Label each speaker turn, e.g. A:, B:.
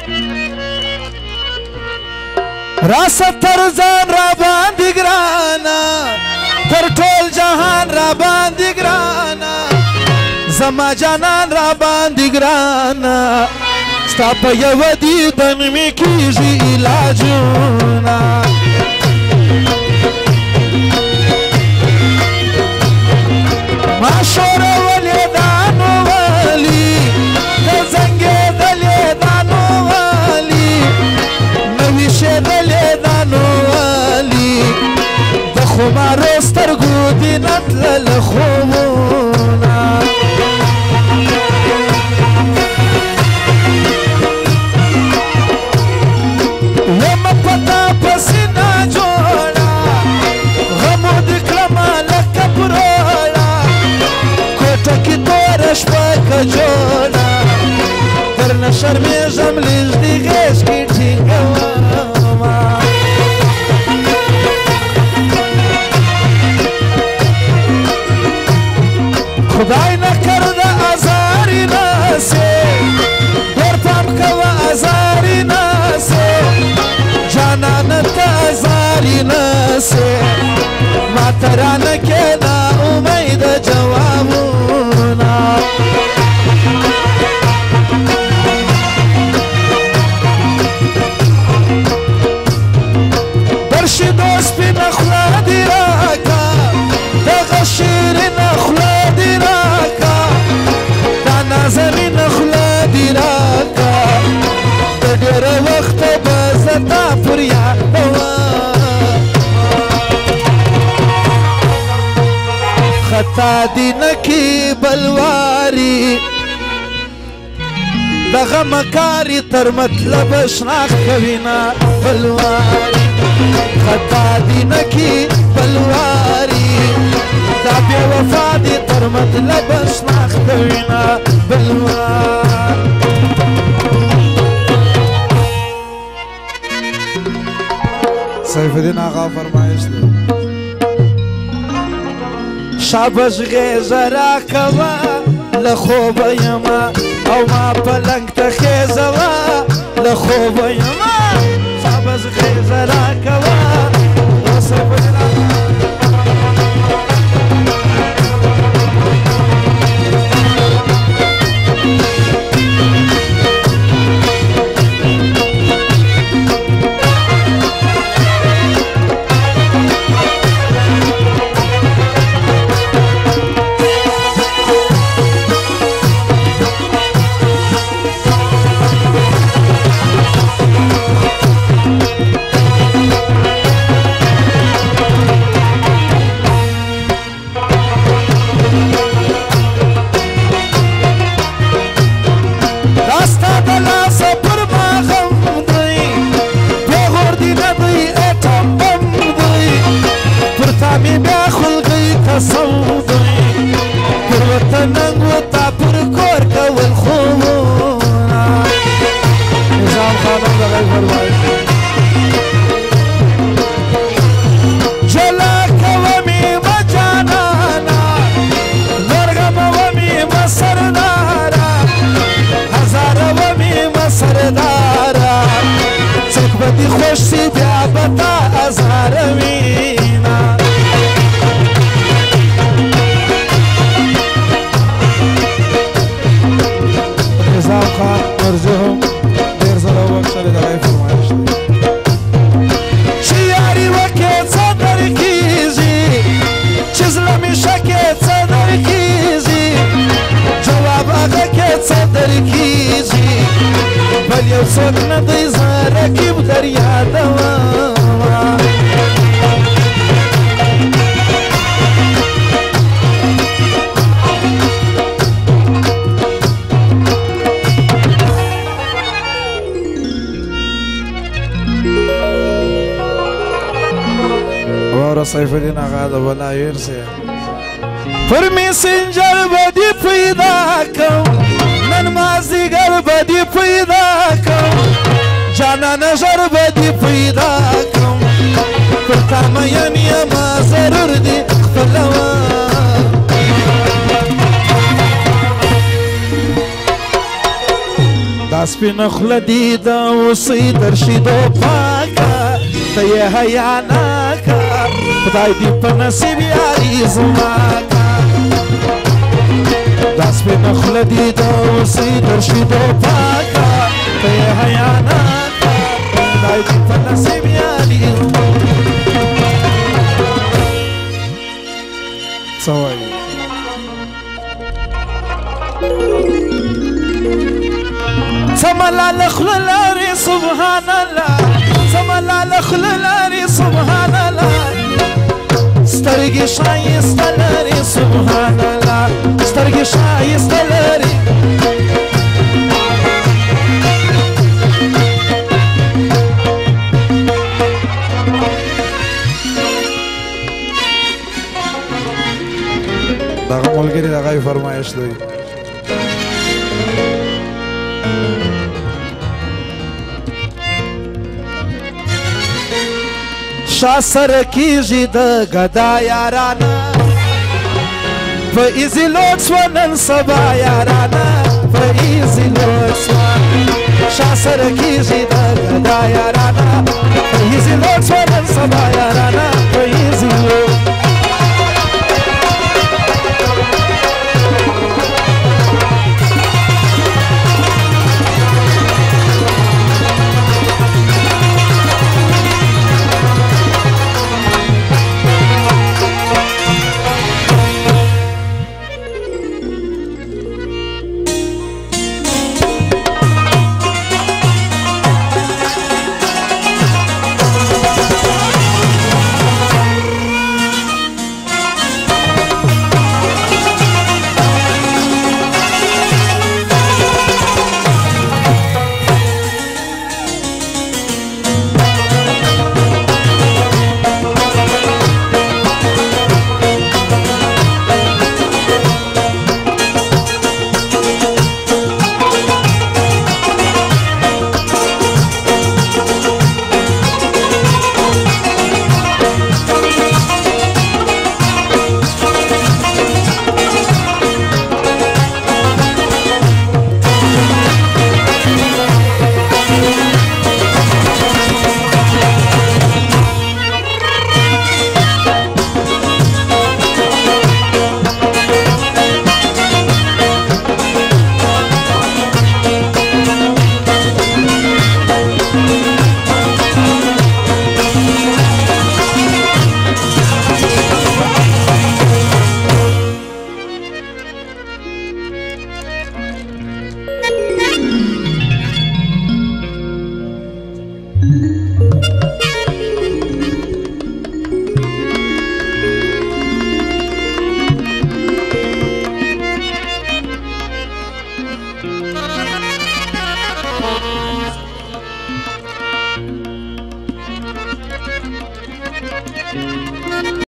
A: راست تر ځان را باندې ګرانه تر ټول جهان را باندې ګرانه زما جانان را باندې ګرانه ستا په یوه دیدن مې کېږي علاجونه ما شورولې دا نو ولي د زنګېدلې دا نو ولي نه ویشېدلې دا نو ولي د خمارو سترګو دې نه تلله خوبونه یمه پتا پسې نه جوړه غمو دې کړمه لکه پروړه کوټه کې توره شپه کجوړه درنه شرمېږم لږ دې غېږ کې ټینګومه خدای نکرده ازاری نسې ډېر پام کوه ازاری نسې جانانه ته ازاری نسې ما ته رانه کېده امید جوابونه برشیدو سپینه خوله دې راکه دغه شیرینه خوله دې راکه دا نازنینه خوله دې راکه د ډېره وخته به زه تا پر یادوم خطا دې نه کې بلواري دغه مکاري تر مطلبه شناخت کوي نه بلواري خطا دې نه کې بلواري دا بې وفا دې تر مطلبه شناخت کوي نه بلواري سیف الدین آقا فرمایش دی شابش غیزه راکوه له خوبه یمه او ما پلنګ ته خیزوه له خوبه یمه شابش غیزه راکوه سیف الدین آقا سیف الدین آقا د بلایر سے پر میسنجر بدی پیدا کم نن مازیگر بدی پیدا کم جانا نظر بدی پیدا کم پر تامینی ما ضرور دی خپلوا دا داس په نخله دي د اوسې درشیدو پاکه ته یې حیا ناکه خدای دې په نصیب یاري زما کا داس په نخله دي د اوسې درشیدو پاکه ته یې حیا ناکه خدای دې په نصیب یاري څه وایي سملا لخللاري سبحان الله سملا لخللاري سبحان الله سترګې شایسته لري سبحان الله سترګې شایسته لري دغه ملګری دغه فرمایش دی شا سر کیږي د غدا یارانه په ایزي لوټ سو نن سبا یارانه په ایزي لوټ سو شا سر کیږي د غدا یارانه